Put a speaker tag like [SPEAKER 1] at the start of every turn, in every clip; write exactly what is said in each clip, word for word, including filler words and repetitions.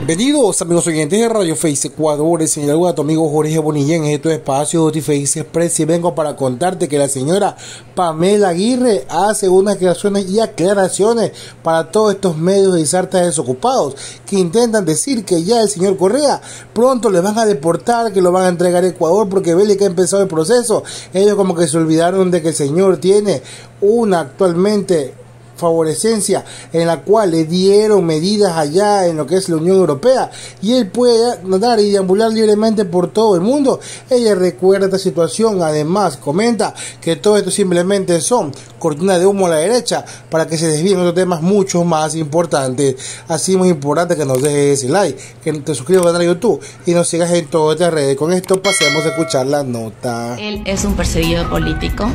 [SPEAKER 1] Bienvenidos amigos oyentes de Radio Face Ecuador, el señor a tu amigo Jorge Bonilla en este espacio de Face Express, y vengo para contarte que la señora Pamela Aguirre hace unas declaraciones y aclaraciones para todos estos medios y sartas desocupados que intentan decir que ya el señor Correa pronto le van a deportar, que lo van a entregar a Ecuador porque Bélgica ha empezado el proceso. Ellos como que se olvidaron de que el señor tiene una actualmente favorecencia en la cual le dieron medidas allá en lo que es la Unión Europea y él puede andar y deambular libremente por todo el mundo. Ella recuerda esta situación, además comenta que todo esto simplemente son cortinas de humo a la derecha para que se desvíen otros temas mucho más importantes. Así muy importante que nos dejes ese like, que te suscribas al canal de YouTube y nos sigas en todas estas redes. Con esto pasemos a escuchar la nota.
[SPEAKER 2] Él es un perseguido político.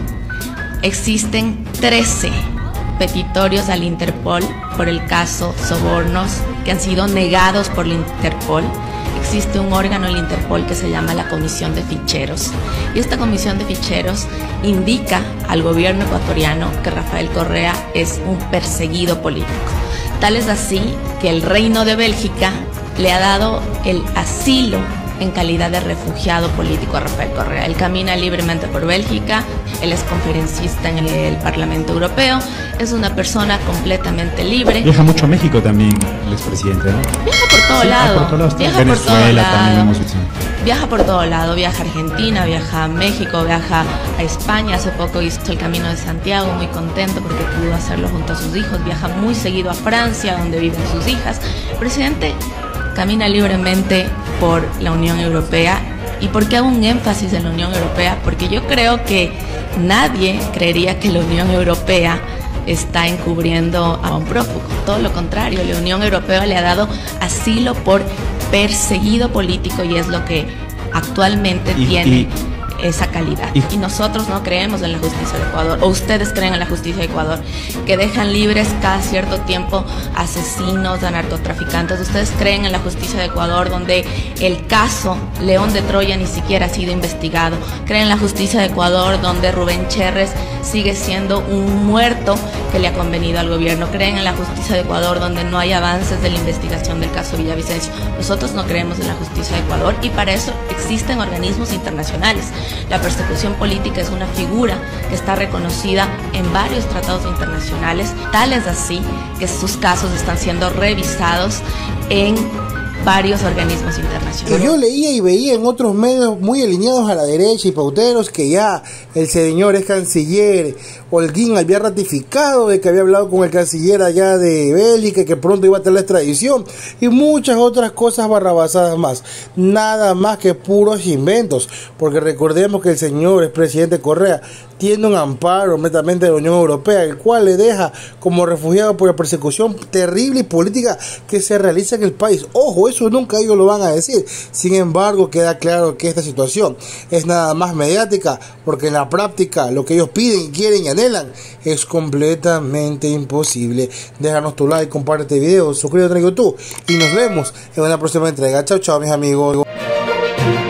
[SPEAKER 2] Existen trece petitorios al Interpol por el caso sobornos que han sido negados por el Interpol. Existe un órgano en el Interpol que se llama la Comisión de Ficheros, y esta Comisión de Ficheros indica al gobierno ecuatoriano que Rafael Correa es un perseguido político. Tal es así que el Reino de Bélgica le ha dado el asilo en calidad de refugiado político a Rafael Correa. Él camina libremente por Bélgica, él es conferencista en el Parlamento Europeo, es una persona completamente libre.
[SPEAKER 3] Viaja mucho a México también el expresidente, ¿no?
[SPEAKER 2] Viaja por todo
[SPEAKER 3] sí,
[SPEAKER 2] lado,
[SPEAKER 3] ah, por todos
[SPEAKER 2] viaja
[SPEAKER 3] Venezuela
[SPEAKER 2] por todo lado,
[SPEAKER 3] también hemos visto.
[SPEAKER 2] Viaja por todo lado, viaja a Argentina, viaja a México, viaja a España. Hace poco hizo el Camino de Santiago, muy contento porque pudo hacerlo junto a sus hijos. Viaja muy seguido a Francia, donde viven sus hijas. El presidente camina libremente por la Unión Europea. ¿Y por qué hago un énfasis en la Unión Europea? Porque yo creo que nadie creería que la Unión Europea está encubriendo a un prófugo. Todo lo contrario, la Unión Europea le ha dado asilo por perseguido político y es lo que actualmente y, tiene y, esa calidad. Y, y nosotros no creemos en la justicia de Ecuador, o ustedes creen en la justicia de Ecuador, que dejan libres cada cierto tiempo asesinos, a narcotraficantes. Ustedes creen en la justicia de Ecuador, donde el caso León de Troya ni siquiera ha sido investigado. Creen en la justicia de Ecuador, donde Rubén Cherres sigue siendo un muerto que le ha convenido al gobierno. Creen en la justicia de Ecuador, donde no hay avances de la investigación del caso Villavicencio. Nosotros no creemos en la justicia de Ecuador y para eso existen organismos internacionales. La persecución política es una figura que está reconocida en varios tratados internacionales, tal es así que sus casos están siendo revisados en varios organismos internacionales.
[SPEAKER 1] Que yo leía y veía en otros medios muy alineados a la derecha y pauteros que ya el señor es canciller. Holguín había ratificado de que había hablado con el canciller allá de Bélgica, que pronto iba a tener la extradición y muchas otras cosas barrabasadas más. Nada más que puros inventos, porque recordemos que el señor expresidente Correa tiene un amparo netamente de la Unión Europea, el cual le deja como refugiado por la persecución terrible y política que se realiza en el país. Ojo, eso nunca ellos lo van a decir. Sin embargo, queda claro que esta situación es nada más mediática, porque en la práctica lo que ellos piden, quieren y anhelan es completamente imposible. Déjanos tu like, comparte este video, suscríbete a YouTube y nos vemos en una próxima entrega. Chao, chao, mis amigos.